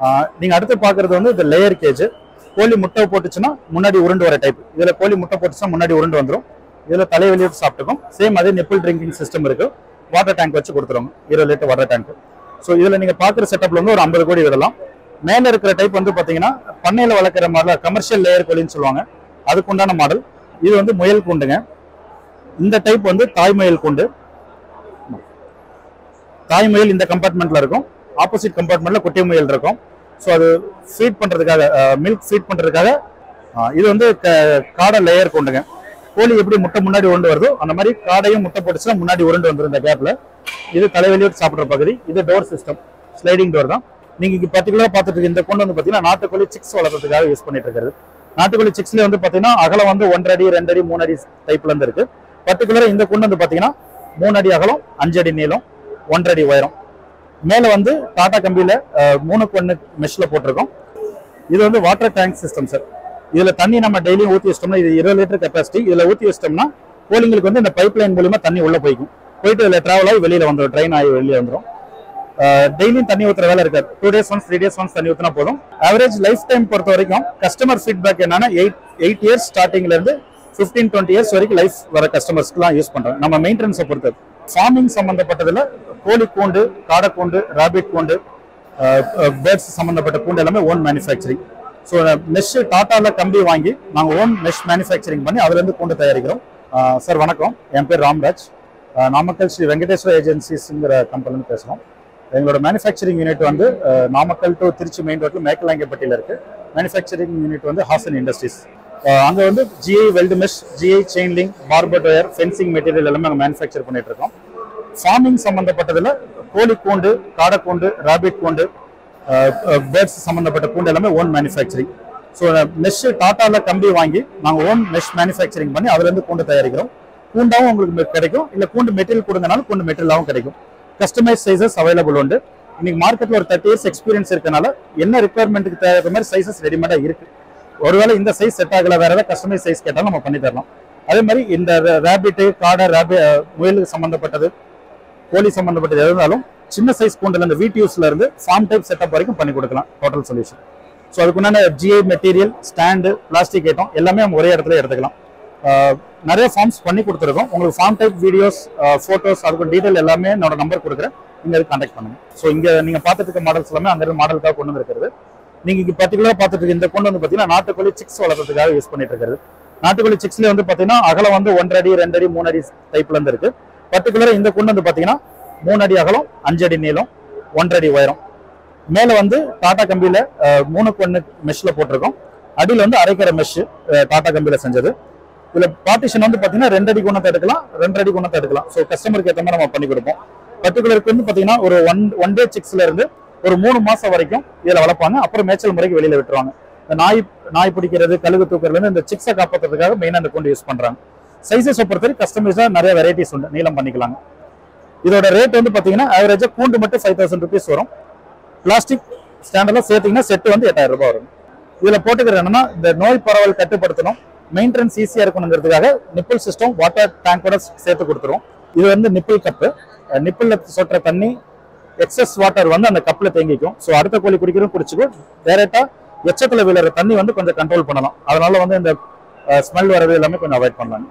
நீங்க அடுத்து பாக்குறது வந்து இந்த லேயர் கேஜ். கோழி முட்டை போட்டுச்சுன்னா முன்னாடி உருண்டு வர டைப். இதுல கோழி முட்டை போட்டுச்சுன்னா முன்னாடி உருண்டு வந்துடும். இதுல தலை வெளியிட்டு சாப்பிட்டுக்கும். சேம் அதே நிப்பிள் ட்ரிங்கிங் சிஸ்டம் இருக்கு. வாட்டர் டேங்க் வச்சு கொடுத்துருவாங்க, 20 லிட்டர் வாட்டர் டேங்க். ஸோ இதுல நீங்க பாக்குற செட்டப்ல வந்து ஒரு 50 கோழி விடலாம். மேல இருக்கிற டைப் வந்து பாத்தீங்கன்னா பண்ணையில வளர்க்குற மாதிரி கமர்ஷியல் லேயர் கோழின்னு சொல்லுவாங்க, அதுக்குண்டான மாடல். இது வந்து முயல் கூண்டுங்க. இந்த டைப் வந்து தாய்முயல் கூண்டு. தாய்முயல் இந்த கம்பார்ட்மெண்ட்ல இருக்கும், ஆப்போசிட் கம்பார்ட்மெண்ட்ல குட்டி முயல் இருக்கும். ஸோ அது ஃபீட் பண்றதுக்காக, மில்க் ஃபீட் பண்றதுக்காக. இது வந்து காடை லேயர் கூண்டுங்க. கோழி எப்படி முட்டை முன்னாடி உருண்டு வருதோ அந்த மாதிரி காடையும் முட்டை போட்டுச்சுன்னா முன்னாடி உருண்டு வந்துடும் இந்த கேப்ல. இது தலைவலியோடு சாப்பிட்ற பகுதி. இது டோர் சிஸ்டம், ஸ்லைடிங் டோர் தான். நீங்க இங்க பர்டிகுலரா பார்த்துட்டு இருக்க இந்த கொண்டு வந்து பாத்தீங்கன்னா நாட்டுக்கோழி சிக்ஸ் வளர்க்கறதுக்காக யூஸ் பண்ணிட்டு இருக்கிறது. நாட்டுக்கோழி சிக்ஸ்ல வந்து பாத்தீங்கன்னா அகலம் வந்து 1 அடி 2 அடி 3 அடி டைப்ல இருந்து இருக்கு. பர்டிகுலரா இந்த கொண்டு வந்து பாத்தீங்கன்னா 3 அடி அகலம் 5 அடி நீளம் 1 அடி உயரம். மேல வந்து டாடா கம்பியில 3க்கு 1 மெஷ்ல போட்டிருக்கோம். இது வந்து வாட்டர் டேங்க் சிஸ்டம் சார். இதுல தண்ணி நம்ம டெய்லியும் ஊற்றி வச்சிட்டோம்னா, இது 20 லிட்டர் கெப்பாசிட்டி. இதுல ஊற்றி வச்சிட்டோம்னா கோழிங்களுக்கு வந்து இந்த பைப் லைன் மூலியமா தண்ணி உள்ள போய்க்கும். போயிட்டு இதுல டிராவல் ஆகி வெளியில வந்துடும், ட்ரெயின் ஆகி வெளியே வந்துடும். டெய்லியும் தண்ணி ஊற்றுற வேலை இருக்காது. 2 days once 3 days once தண்ணி ஊற்றினா போதும். ஆவரேஜ் லைஃப் டைம் பொறுத்த வரைக்கும் கஸ்டமர் ஃபீட்பேக் என்னன்னா 8 years ஸ்டார்டிங்ல இருந்து 15-20 years வரைக்கும் லைஃப் வர கஸ்டமர்ஸ்க்குலாம் யூஸ் பண்றாங்க. நம்ம மெயின்டெனன்ஸை பொறுத்தது. ஃபார்மிங் சம்பந்தப்பட்டதுல கோழி கூண்டு, காடை கூண்டு, ராபிட் கூண்டு, பேர்ட்ஸ் சம்பந்தப்பட்ட கூண்டு எல்லாமே ஓன் மேனுஃபேக்சரிங். ஸோ மெஷ் டாட்டால கம்பி வாங்கி நாங்கள் ஓன் மெஷ் மேனுஃபேக்சரிங் பண்ணி அதுலேருந்து கூண்டு தயாரிக்கிறோம். சார் வணக்கம், என் பேர் ராம்ராஜ். நாமக்கல் ஸ்ரீ வெங்கடேஸ்வர ஏஜென்சிஸ்ங்கிற கம்பெனிலேருந்து பேசுகிறோம். எங்களோட மேனுஃபேக்சரிங் யூனிட் வந்து நாமக்கல் டு திருச்சி மெயின் ரோட்டில் மேக்கலாங்கப்பட்டியில் இருக்கு. மேனுஃபேக்சரிங் யூனிட் வந்து ஹாசன் இண்டஸ்ட்ரீஸ். அங்கே வந்து GI weld mesh, GI chain link, barbed wire, fencing material எல்லாமே அங்கே மேனுஃபேக்சர் பண்ணிட்டு இருக்கோம். ஃபார்மிங் சம்பந்தப்பட்டதில் கோழி கூண்டு, காடை கூண்டு, ராபிட் கூண்டு, பேர்ட்ஸ் சம்பந்தப்பட்ட கூண்டு எல்லாமே ஓன் மேனுஃபேக்சரிங். ஸோ மெஷ் டாட்டால கம்பி வாங்கி நாங்கள் ஓன் மெஷ் மேனுஃபேக்சரிங் பண்ணி அதுலேருந்து கூண்டு தயாரிக்கிறோம். கூண்டாவும் உங்களுக்கு கிடைக்கும், இல்லை கூண்டு மெட்டீரியல் கொடுங்கனாலும் கூண்டு மெட்டீரியலாகவும் கிடைக்கும். கஸ்டமைஸ் சைஸஸ் அவைலபிள் உண்டு. இன்னைக்கு மார்க்கெட்டில் ஒரு 30 years எக்ஸ்பீரியன்ஸ் இருக்கனால என்ன ரிக்குவயர்மெண்ட்டுக்கு தேவையான மாதிரி சைஸஸ் ரெடிமேடாக இருக்கு. ஒருவேளை இந்த சைஸ் செட் ஆகல, வேற ஏதாவது கஸ்டமைஸ் சைஸ் கேட்டாலும் நம்ம பண்ணி தரலாம். அதே மாதிரி இந்த ரேபிட்டு, காடை, முயலுக்கு சம்பந்தப்பட்டது, கோழி சம்பந்தப்பட்டது எது இருந்தாலும் சின்ன சைஸ் கூண்டுல இந்த வீடியோஸ்ல இருந்து ஃபார்ம் டைப் செட்டப் வரைக்கும் பண்ணி கொடுக்கலாம். Total solution. ஸோ அதுக்குண்டான GI material, stand, plastic item எல்லாமே நம்ம ஒரே இடத்துல எடுத்துக்கலாம். நிறைய ஃபார்ம்ஸ் பண்ணி கொடுத்துருக்கோம். உங்களுக்கு ஃபார்ம் டைப் வீடியோஸ், ஃபோட்டோஸ், அதுக்கு டீட்டெயில் எல்லாமே என்னோட நம்பர் கொடுக்குறேன், நீங்க அதுக்கு கான்டாக்ட் பண்ணுங்க. ஸோ இங்க நீங்க பார்த்துட்டு இருக்க மாடல்ஸ் எல்லாமே அந்த மாடலுக்காக கொண்டு வந்துருக்கிறது. நீங்க இங்க பர்டிகுலரா பார்த்துட்டு இருக்க இந்த கொண்டு வந்து பாத்தீங்கன்னா நாட்டுக்கோழி சிக்ஸ் வளர்க்கறதுக்காக யூஸ் பண்ணிட்டு இருக்கிறது. நாட்டுக்கோழி சிக்ஸ்ல வந்து பாத்தீங்கன்னா அகலம் வந்து 1 அடி 2 அடி 3 அடி டைப்ல இருந்து இருக்கு. பர்டிகுலரா இந்த கொண்டு வந்து பாத்தீங்கன்னா 3 அடி அகலம் 5 அடி நீளம் 1 அடி உயரம். மேல வந்து டாடா கம்பியில 3க்கு 1 மெஷ்ல போட்டிருக்கோம். அடியில் வந்து அரைக்கிற மெஷ் டாடா கம்பியில செஞ்சது. இதுல பார்ட்டிஷன் வந்து பாத்தீங்கன்னா 2 அடி குணத்தை எடுக்கலாம், 2 அடி குணத்தை எடுக்கலாம். ஸோ கஸ்டமருக்கு ஏற்ற மாதிரி நம்ம பண்ணி கொடுப்போம். பர்டிகுலருக்கு வந்து பாத்தீங்கன்னா ஒரு ஒன் டே சிக்ஸ்ல இருந்து ஒரு 3 மாசம் வரைக்கும் இதுல வளர்ப்பாங்க. அப்புறம் மேய்ச்சல் முறைக்கு வெளியில விட்டுருவாங்க. இந்த நாய் பிடிக்கிறது, கழுகு தூக்குறதுல இருந்து இந்த சிக்ஸை காப்பாற்றுறதுக்காக மெயினா இந்த கொண்டு யூஸ் பண்றாங்க. சைஸஸ் பொறுத்தவரை கஸ்டமைஸா நிறைய வெரைட்டிஸ் உண்டு, நீளம் பண்ணிக்கலாங்க. இதோட ரேட் வந்து பாத்தீங்கன்னா ஆவரேஜா கூண்டு மட்டும் 5000 rupees வரும். பிளாஸ்டிக் ஸ்டாண்டர்ட்ல சேர்த்தீங்கன்னா செட் வந்து 8000 ரூபாய் வரும். இதுல போட்டுக்கிறது என்னன்னா இந்த நோய் பரவல் கட்டுப்படுத்தணும், மெயின்டெனன்ஸ் ஈஸியா இருக்கணுங்கிறதுக்காக நிப்பிள் சிஸ்டம் வாட்டர் டேங்கோட சேர்த்து கொடுத்துரும். இது வந்து நிப்பிள் கப்பு. நிப்பிள்ல சொட்டுற தண்ணி எக்ஸஸ் வாட்டர் வந்து அந்த கப்ல தேங்கிக்கும். ஸோ அடுத்த கோழி குடிக்கிறதும் குடிச்சுக்கும். டைரக்டா எச்சத்துல விழுற தண்ணி வந்து கொஞ்சம் கண்ட்ரோல் பண்ணலாம். அதனால வந்து இந்த ஸ்மெல் வரது எல்லாமே கொஞ்சம் அவாய்ட் பண்ணலாம்.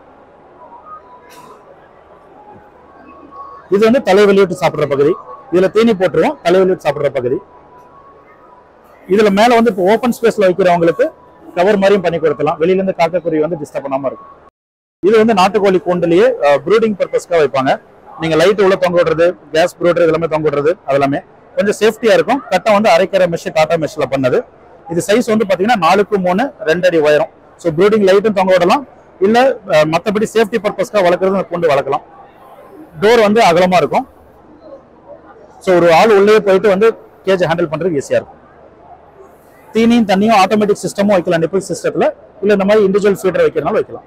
இது வந்து தலைவலியோட்டு சாப்பிட்ற பகுதி. இதுல தீனி போட்டுருவோம், தலைவலியோட்டு சாப்பிட்ற பகுதி. இதுல மேல வந்து இப்போ ஓப்பன் ஸ்பேஸ்ல வைக்கிறவங்களுக்கு கவர் மாதிரியும் பண்ணி கொடுக்கலாம். வெளியில இருந்து காக்கக்குருவி வந்து டிஸ்டர்ப் பண்ணாம இருக்கும். இது வந்து நாட்டுக்கோழி கூண்டுலயே ப்ரூடிங் பர்பஸ்க்காக வைப்பாங்க. நீங்க லைட் உள்ள தொங்க விடுறது, கேஸ் ப்ரூடர் எல்லாமே தொங்க விடுறது, அதெல்லாமே கொஞ்சம் சேஃப்டியா இருக்கும். கட்டம் வந்து அரைக்கிற மெஷ் டாடா மெஷ்ல பண்ணது. இது சைஸ் வந்து பாத்தீங்கன்னா 4க்கு 3 2 அடி உயரம். ஸோ ப்ரூடிங் லைட்டும் தொங்க விடலாம், இல்ல மற்றபடி சேஃப்டி பர்பஸ்க்காக வளர்க்கறது கூண்டு வளர்க்கலாம். டோர் வந்து அகலமா இருக்கும். ஸோ ஒரு ஆள் உள்ளே போயிட்டு வந்து கேஜ் ஹேண்டில் பண்றதுக்கு ஈஸியா இருக்கும். தீனியும் தண்ணியும் ஆட்டோமேட்டிக் சிஸ்டமும் வைக்கலாம் நிப்பிள் சிஸ்டத்துல, இல்ல இந்த மாதிரி இண்டிவிஜுவல் ஃபீடர் வைக்கிறதுனால வைக்கலாம்.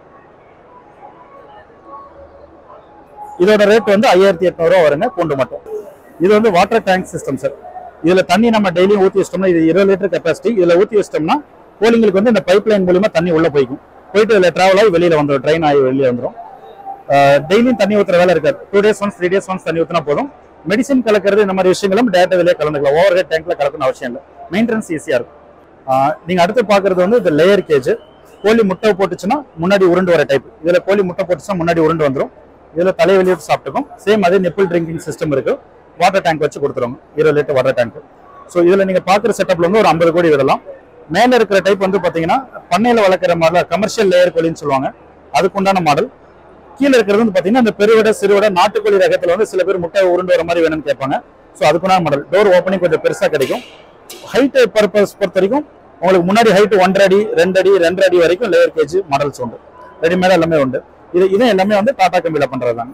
இதோட ரேட் வந்து 5800 ரூபா வருங்க கூண்டு மட்டும். இது வந்து வாட்டர் டேங்க் சிஸ்டம் சார். இதுல தண்ணி நம்ம டெய்லியும் ஊற்றி வச்சிட்டோம்னா, இது 20 லிட்டர் கெப்பாசிட்டி. இதுல ஊற்றி வச்சிட்டோம்னா கோழிங்களுக்கு வந்து இந்த பைப் லைன் மூலியமா தண்ணி உள்ள போய்க்கும். போயிட்டு இதுல டிராவல் ஆகி வெளியில வந்துடும், ட்ரெயின் ஆகி வெளியே வந்துடும். டெய்லியும் தண்ணி ஊற்றுற வேலை இருக்காது. 2 days once 3 days once தண்ணி ஊற்றினா போதும். மெடிசன் கலக்கிறது இந்த மாதிரி விஷயங்களும் டேரக்டா வெளியே கலந்துக்கலாம். ஓவர் ஹெட் டேங்க்ல கலக்கணும் அவசியம் இல்லை. மெயின்டெனன்ஸ் ஈஸியா இருக்கும். நீங்க அடுத்து பாக்குறது வந்து இந்த லேயர் கேஜ். கோழி முட்டை போட்டுச்சுன்னா முன்னாடி உருண்டு வர டைப். இதுல கோழி முட்டை போட்டுச்சுன்னா முன்னாடி உருண்டு வந்துடும். இதுல தலையை வெளியிட்டு சாப்பிட்டுக்கும். சேம் அதே நிப்பிள் ட்ரிங்கிங் சிஸ்டம் இருக்கு. வாட்டர் டேங்க் வச்சு கொடுத்துருவாங்க, 20 லிட்டர் வாட்டர் டேங்க். ஸோ இதுல நீங்க பாக்குற செட்டப்ல வந்து ஒரு 50 கோழி விடலாம். மேல இருக்கிற டைப் வந்து பாத்தீங்கன்னா பண்ணையில வளர்க்குற மாடல் கமர்ஷியல் லேயர் கோழின்னு சொல்லுவாங்க, அதுக்குண்டான மாடல். கீழே இருக்கிறது வந்து பாத்தீங்கன்னா இந்த பெருவிட சிறுவிட நாட்டுக்கோழி ரகத்துல வந்து சில பேர் முட்டை உருண்டு வர மாதிரி வேணும்னு கேட்பாங்க. ஸோ அதுக்குண்டான மாடல். டோர் ஓப்பனிங் கொஞ்சம் பெருசா கிடைக்கும். ஹைட் பர்பஸ் பொறுத்த வரைக்கும் உங்களுக்கு முன்னாடி ஹைட் 1.5 அடி 2 அடி 2.5 அடி வரைக்கும் லேயர் கேஜ் மாடல்ஸ் உண்டு. ரெடிமேடா எல்லாமே உண்டு. இது எல்லாமே வந்து டாடா கம்பெனில பண்றதுதாங்க.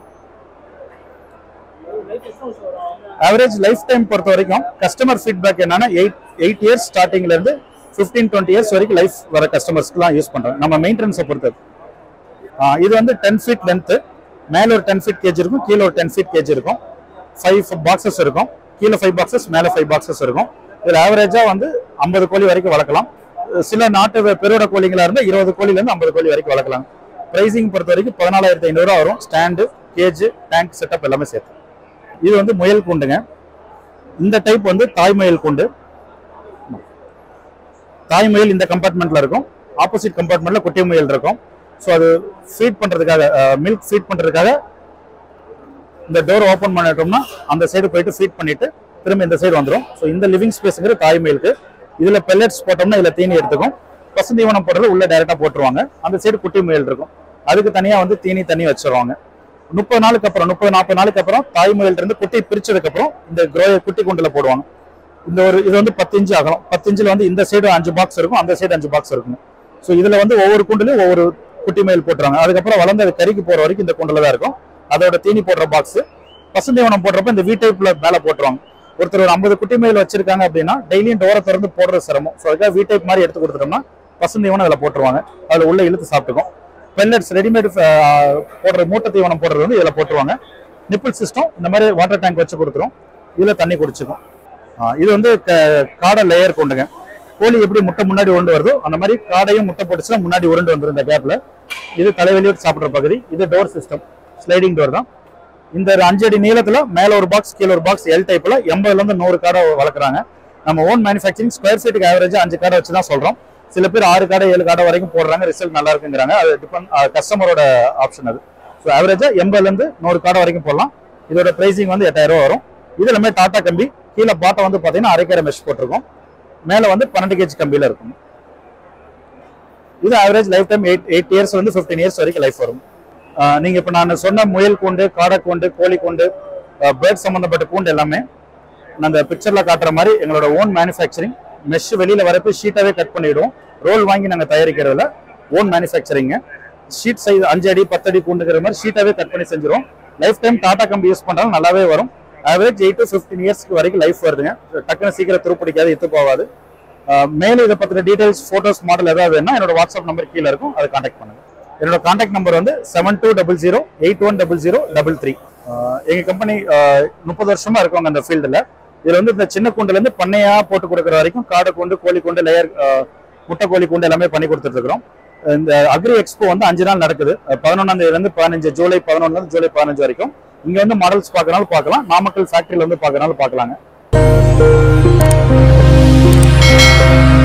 ஆவரேஜ் லைஃப் டைம் பொறுத்த வரைக்கும் கஸ்டமர் ஃபீட்பேக் என்னன்னா 8 இயர்ஸ் ஸ்டார்டிங்ல இருந்து 15-20 இயர்ஸ் வரைக்கும் லைஃப் வர கஸ்டமர்ஸ்க்குலாம் யூஸ் பண்றாங்க. நம்ம மெயின்டெனன்ஸை பொறுத்தது. இது வந்து 10 ஃபீட் லென்த், மேல ஒரு 10 ஃபீட் கேஜ் இருக்கும், கீழே ஒரு 10 ஃபீட் கேஜ் இருக்கும். 5 பாக்ஸஸ் இருக்கும், கீழே 5 பாக்ஸஸ், மேல 5 பாக்ஸஸ் இருக்கும். இதுல ஆவரேஜா வந்து 50 கோழி வரைக்கும் வளர்க்கலாம். சில நாட்டு பெருவிட கோழிகளா இருந்தா 20 கோழில இருந்து 50 கோழி வரைக்கும் வளர்க்கலாம். பிரைசிங் பொறுத்த வரைக்கும் 14,500 ரூபா வரும். ஸ்டாண்டு, கேஜ், டேங்க் செட்டப் எல்லாமே சேர்த்து. இது வந்து முயல் கூண்டுங்க. இந்த டைப் வந்து தாய் முயல் கூண்டு. தாய் முயல் இந்த கம்பார்ட்மெண்ட்ல இருக்கும். ஆப்போசிட் கம்பார்ட்மெண்ட்ல குட்டி முயல் இருக்கும். ஸோ அது ஃபீட் பண்றதுக்காக, மில்க் ஃபீட் பண்றதுக்காக இந்த டோர் ஓப்பன் பண்ணிட்டோம்னா அந்த சைடு போயிட்டு ஃபீட் பண்ணிட்டு திரும்ப இந்த சைடு வந்துடும். ஸோ இந்த லிவிங் ஸ்பேஸ்ங்கிற தாய் முயலுக்கு. இதுல பெல்லட்ஸ் போட்டோம்னா இதுல தீனி எடுத்துக்கும். பசுந்தீவனம் போடுறது உள்ள டைரக்டா போட்டுருவாங்க. அந்த சைடு குட்டி முயல் இருக்கும், அதுக்கு தனியா வந்து தீனி தண்ணி வச்சிருவாங்க. 30 நாளுக்கு அப்புறம் 30-40 நாளுக்கு அப்புறம் தாய் முயல் இருந்து குட்டி பிரிச்சதுக்கு அப்புறம் இந்த குரோயர் குட்டி குண்டுல போடுவாங்க. இது வந்து 10 இன்ச் ஆகும். 10 இன்ச்சில் வந்து இந்த சைடு 5 பாக்ஸ் இருக்கும், அந்த சைடு 5 பாக்ஸ் இருக்கும். ஸோ இதுல வந்து ஒவ்வொரு குண்டுலையும் ஒவ்வொரு குட்டி முயல் போட்டுருவாங்க. அதுக்கப்புறம் வளர்ந்து அது கறிக்கு போற வரைக்கும் இந்த குண்டுல தான் இருக்கும். அதோட தீனி போடுற பாக்ஸ். பசுந்தீவனம் போடுறப்ப இந்த வீட்டைப்ல மேல போட்டுருவாங்க. ஒருத்தர் ஒரு 50 குட்டி முயல் வச்சிருக்காங்க அப்படின்னா டெய்லியும் டோரை திறந்து போடுறது சிரமம். ஸோ அதுக்காக வீட்டைப் மாதிரி எடுத்து கொடுத்துட்டோம்னா பசுந்தீவனம் அதில் போட்டுருவாங்க. அதில் உள்ள இழுத்து சாப்பிட்டுக்கும். பெல்லட்ஸ் ரெடிமேட் போடுற மூட்டை தீவனம் போடுறது வந்து இதில் போட்டுருவாங்க. நிப்பிள் சிஸ்டம் இந்த மாதிரி வாட்டர் டேங்க் வச்சு கொடுத்துரும். இதில் தண்ணி குடிச்சுக்கும். இது வந்து காடை லேயர் கொண்டுங்க. கோழி எப்படி முட்டை முன்னாடி உருண்டு வருதோ அந்த மாதிரி காடையும் முட்டை போட்டுச்சுன்னா முன்னாடி உருண்டு வந்துடும் இந்த கேப்ல. இது தலைவலியோடு சாப்பிட்ற பகுதி. இது டோர் சிஸ்டம், ஸ்லைடிங் டோர் தான். இந்த 5 அடி நீளத்துல மேல ஒரு பாக்ஸ் கீழே ஒரு பாக்ஸ் எல் டைப்ல 80ல இருந்து 100 காடை வளர்க்குறாங்க. நம்ம ஓன் மேனுஃபேக்சரிங். ஸ்கொயர் ஃபீட்டுக்கு ஆவரேஜா 5 காடை வச்சு தான் சொல்றோம். சில பேர் 6 காடை 7 காடை வரைக்கும் போடுறாங்க, ரிசல்ட் நல்லா இருக்குங்கிறாங்க. அது டிபெண்ட் கஸ்டமரோட ஆப்ஷன் அது. ஸோ ஆவரேஜா 80ல இருந்து 100 காடை வரைக்கும் போடலாம். இதோட பிரைசிங் வந்து 8000 ரூபா வரும். இது எல்லாமே டாடா கம்பி. கீழே பாட்டை வந்து பாத்தீங்கன்னா அரைக்கரை மெஷ் போட்டிருக்கும். மேல வந்து 12 கேஜ் கம்பியில இருக்கும். இது ஆவரேஜ் லைஃப் டைம் 8 இயர்ஸ் வந்து 15 இயர்ஸ் வரைக்கும் லைஃப் வரும். நீங்க இப்ப நான் சொன்ன முயல் கூண்டு, காடை கூண்டு, கோழி கூண்டு, பேர்ட் சம்பந்தப்பட்ட கூண்டு எல்லாமே அந்த பிக்சர்ல காட்டுற மாதிரி எங்களோட ஓன் மேனுஃபேக்சரிங். மெஷ் வெளியில வரப்போ ஷீட்டாவே கட் பண்ணிடுவோம். ரோல் வாங்கி நாங்க தயாரிக்கிறதுல ஓன் மேனுஃபேக்சரிங்க. ஷீட் சைஸ் 5 அடி 10 அடி கூண்டுங்கிற மாதிரி ஷீட்டாவே கட் பண்ணி செஞ்சிருவோம். லைஃப் டைம் டாடா கம்பி யூஸ் பண்றாலும் நல்லாவே வரும். ஆவரேஜ் 8 to 15 இயர்ஸ்க்கு வரைக்கும் லைஃப் வருதுங்க. டக்குன்னு சீக்கிரம் துருப்பிடிக்காது, இத்து போகாது. மேலும் இதை பத்தின டீடைல்ஸ், போட்டோஸ், மாடல் ஏதாவது வேணும்னா என்னோட வாட்ஸ்அப் நம்பர் கீழே இருக்கும், அதை கான்டாக்ட் பண்ணுங்க. என்னோட கான்டாக்ட் நம்பர் வந்து 7200810033. எங்க கம்பெனி 30 வருஷமா இருக்கவங்க அந்த ஃபீல்டுல. இதுல வந்து இந்த சின்ன கூண்டுல இருந்து பண்ணையா போட்டு கொடுக்குற வரைக்கும் காடை கூண்டு, கோழி கூண்டு, லேயர், முட்டை கோழி கூண்டு எல்லாமே பண்ணி கொடுத்துட்டு இருக்கிறோம். இந்த அக்ரி எக்ஸ்போ வந்து 5 நாள் நடக்குது. 11ஆம் தேதியில இருந்து 15 ஜூலை 11 இருந்து ஜூலை 15 வரைக்கும். இங்க வந்து மாடல்ஸ் பார்க்கறனால பார்க்கலாம், நாமக்கல் ஃபேக்டரியில வந்து பார்க்கறனால பார்க்கலாங்க.